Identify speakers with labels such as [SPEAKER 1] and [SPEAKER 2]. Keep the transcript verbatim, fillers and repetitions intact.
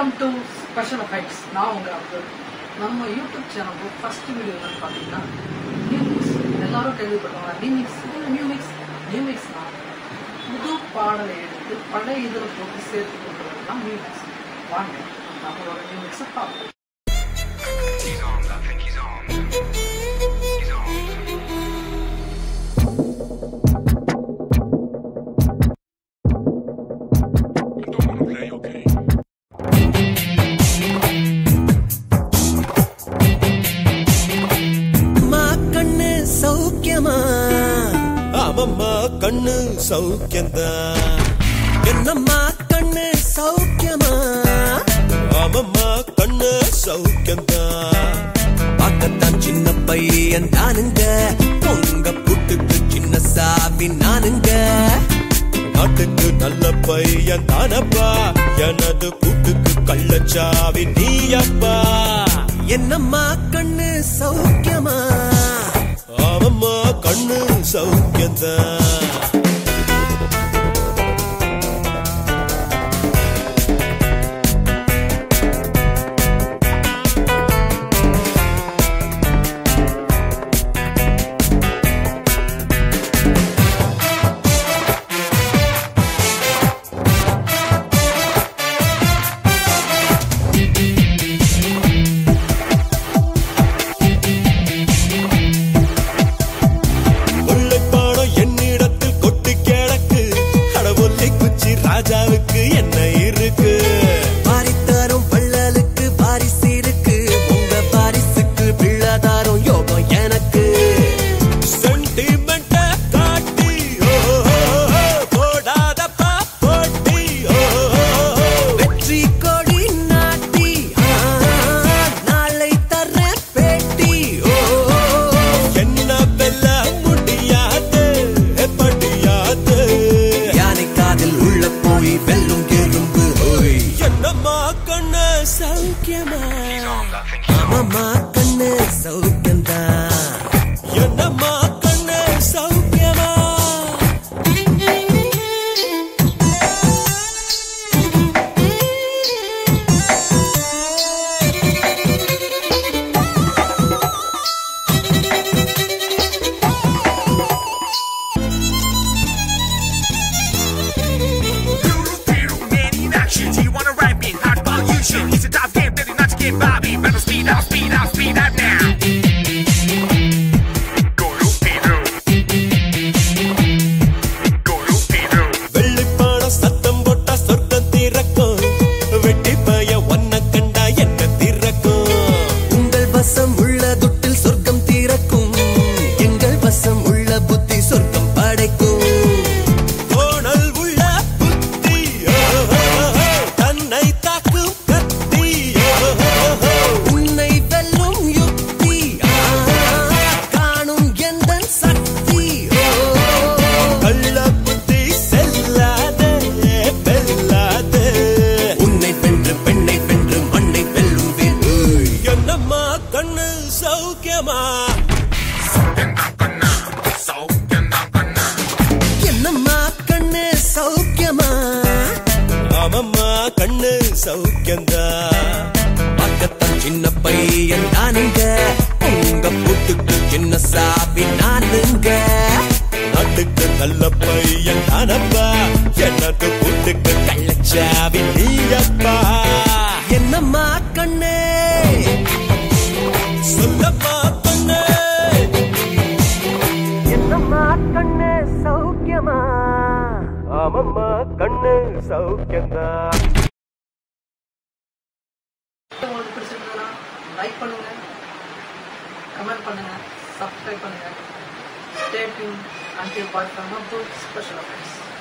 [SPEAKER 1] Welcome to Special Effects. Now நம்ம YouTube channel first video என்னன்னு பார்த்தீங்கன்னா Newmix. எல்லாரும் கேள்விப்பட்டவங்க Newmix, Newmix, Newmix தான் புது பாடலை எடுத்து பழைய இதில் போட்டு சேர்த்து கொடுக்குறது தான் Newmix. வாங்க நம்மளோட Newmix-ஐ பார்ப்போம்.
[SPEAKER 2] அம்மா கண்ணு சௌக்கியந்தா என்னம்மா கண்ணு சௌக்கியமா அம்மா கண்ணு சௌக்கியந்தா பார்க்கத்தான் சின்ன பையன் நானுங்க உங்க புட்டுக்கு சின்ன சாவி நானுங்க நாட்டுக்கு நல்ல பையன் தானப்பா எனது புட்டுக்கு கள்ளச்சாவி நீயப்பா என்னம்மா கண்ணு சௌக்கியமா அம்மா கண்ணு சௌக்கியந்தா ராஜாவுக்கு என்ன இருக்கு பாரித்தாரும் வள்ளலுக்கு பாரிசு இருக்கு உங்க பாரிசுக்கு பிள்ளாதாரும் யோகம் எனக்கு சென்டிமெண்ட காட்டி போடாதப்பா போட்டி வெற்றி கொடி நாட்டி நாளை தர பேட்டி என்ன வெல்ல முடியாது படியாது யானை காதில் உள்ள போய் வெல்லும் எறும்பு ஹோய் என்னம்மா கண்ணு சௌக்கியமா அம்மா கண்ணு சௌக்கியந்தா என்னம்மா கண்ணு சௌக்கியமா It's a tough game, better not to get Bobby. Better speed up, speed up, speed up now. Go Lupido. Go Lupido. வெள்ளிப்பான சத்தம் போட்டா சொர்க்கம் திறக்கும் வெட்டி பய ஒன்ன கண்டா என்ன திறக்கும் உங்கள் வசம் உள்ள துட்டில் சொர்க்கம் திறக்கும் எங்கள் வசம் உள்ள புத்தி சொர்க்கம் படைக்கும் கோணல் உள்ள புத்தி தன்னை தாக்கும் உன்னை வெல்லும் யுக்தி காணும் எந்த சக்தி கள்ள புத்தி செல்லாதே வெல்லாதே உன்னை வென்று பெண்ணை வென்று மண்ணை வெல்லும் வீடு என்னம்மா கண்ணு சௌக்கியமா என்னம்மா கண்ணு சௌக்கியமா ஆமம்மா கண்ணு சௌக்கியந்தா பக்கத்தான் சின்ன பையன் நானுங்க உங்க புட்டுக்கு சின்ன சாவி நானுங்க நாட்டுக்கு நல்ல பையன் தானப்பா எனது புட்டுக்கு கள்ளச்சாவி நீயப்பா என்னம்மா கண்ணே சொல்லம்மா கண்ணே என்னம்மா கண்ணு சௌக்கியமா ஆமம்மா கண்ணு சௌக்கியந்தா
[SPEAKER 1] உங்களுக்கு பிடிச்சிருந்ததுன்னா லைக் பண்ணுங்க, கமெண்ட் பண்ணுங்க, சப்ஸ்கிரைப் பண்ணுங்க. Stay tuned until bye from Special Effects.